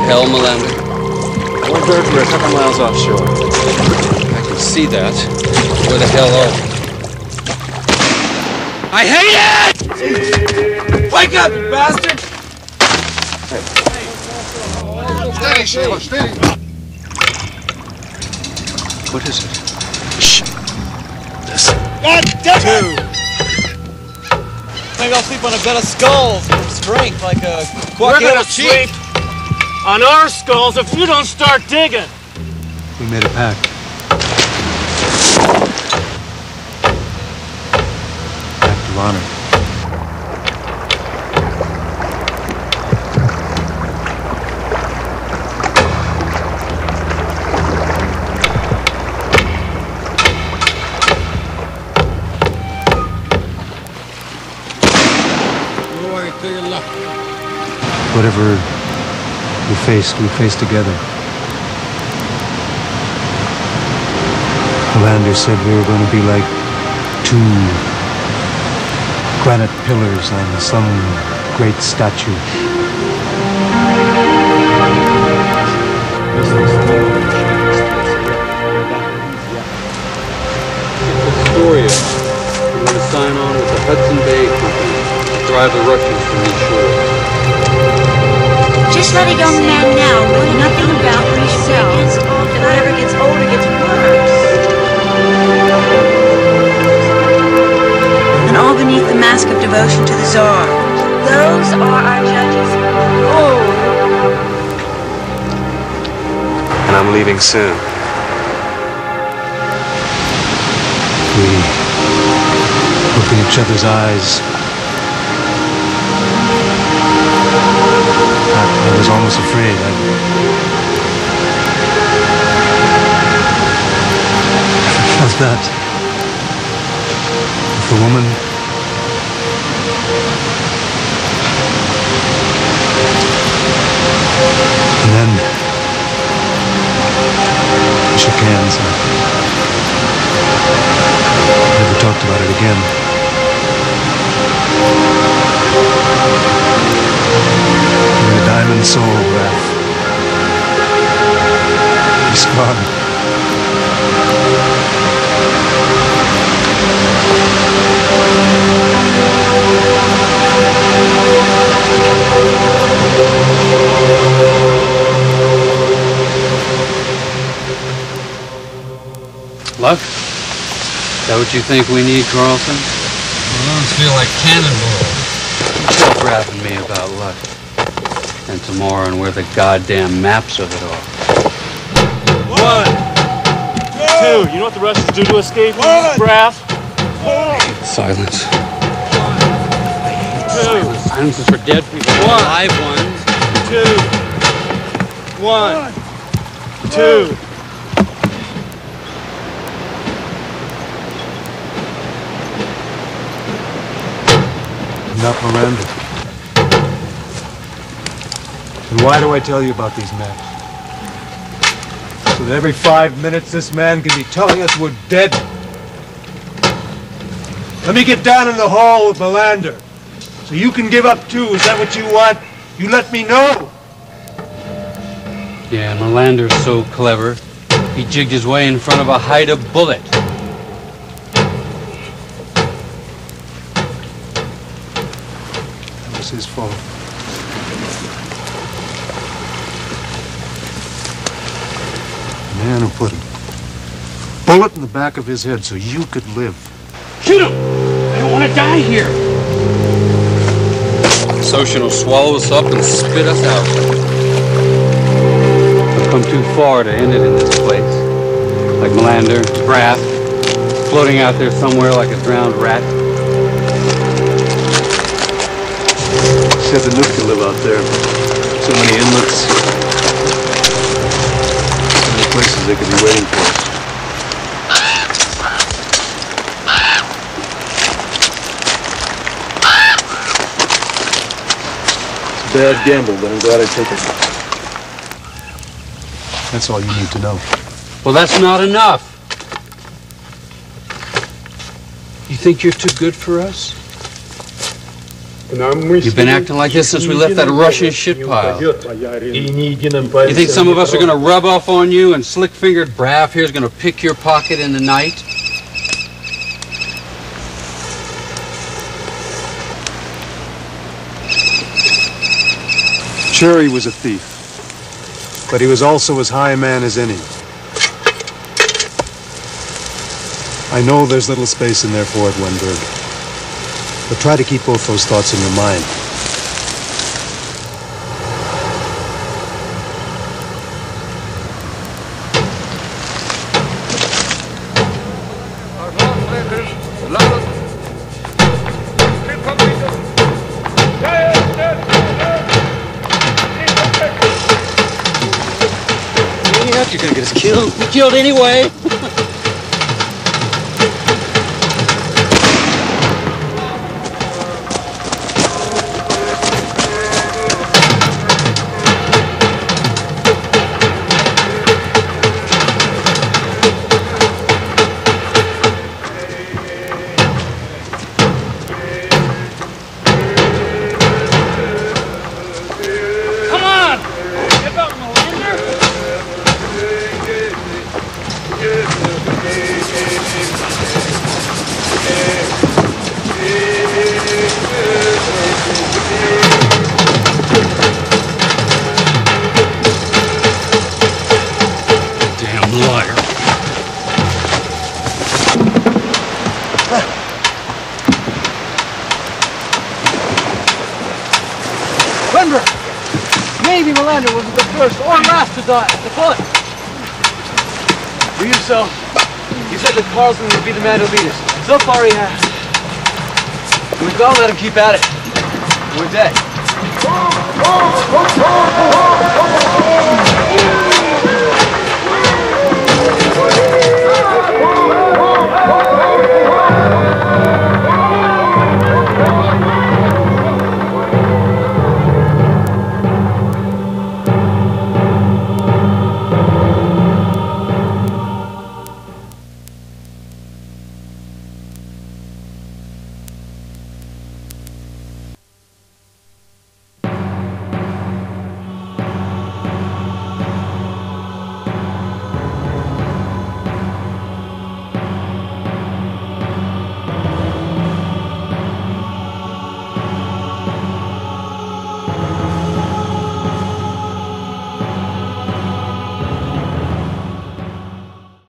hell, Melander? One bird, we're a couple miles offshore. I can see that. Where the hell are we? I hate it! Wake up, you bastard! Steady, Sheila, steady. What is it? Shh. Listen. God damn it! Maybe I'll sleep on a bed of skulls for strength, like a We're gonna sleep on our skulls if you don't start digging. We made a pact. Pact of honor. Whatever we face together. Melander said we were going to be like two granite pillars on some great statue. Astoria. We're going to sign on with the Hudson Bay Company to drive the Russians from these shores. Just let a young man now know nothing about himself, and whatever gets older gets worse. And all beneath the mask of devotion to the Tsar. Those are our judges. Oh. And I'm leaving soon. We look in each other's eyes. I was almost afraid. I felt that. With the woman. And then we shook hands and never talked about it again. The diamond soul, Raph. He's gone. Luck? Is that what you think we need, Carlson? Balloons feel like cannonballs. Tell Raph and me about Luck. And tomorrow and where the goddamn maps of it are. 1, 2. You know what the Russians do to escape from Raph? Silence. 2. Silence is for dead people. Live ones. 2. 1. 2. Not Miranda. And why do I tell you about these maps? So that every 5 minutes this man can be telling us we're dead. Let me get down in the hole with Melander. So you can give up too. Is that what you want? You let me know. Yeah, Melander's so clever. He jigged his way in front of a Haida bullet. That was his fault. The man who put a bullet in the back of his head so you could live. Shoot him! I don't want to die here. Soshin will swallow us up and spit us out. We've come too far to end it in this place. Like Melander, Raph, floating out there somewhere like a drowned rat. Said the nuke could live out there. So many inlets. So many places they could be waiting for us. It's a bad gamble, but I'm glad I took it. That's all you need to know. Well, that's not enough. You think you're too good for us? You've been acting like this since we left that Russian shit pile. You think some of us are going to rub off on you and slick-fingered Braff here's going to pick your pocket in the night? Sure, he was a thief, but he was also as high a man as any. I know there's little space in there for it, Wenberg. But try to keep both those thoughts in your mind. You're gonna get us killed. We're killed anyway. Maybe Melander wasn't the first or last to die at the foot. For you, so, you said that Carlson would be the man to lead us. So far he has. We've got to let him keep at it. We're dead.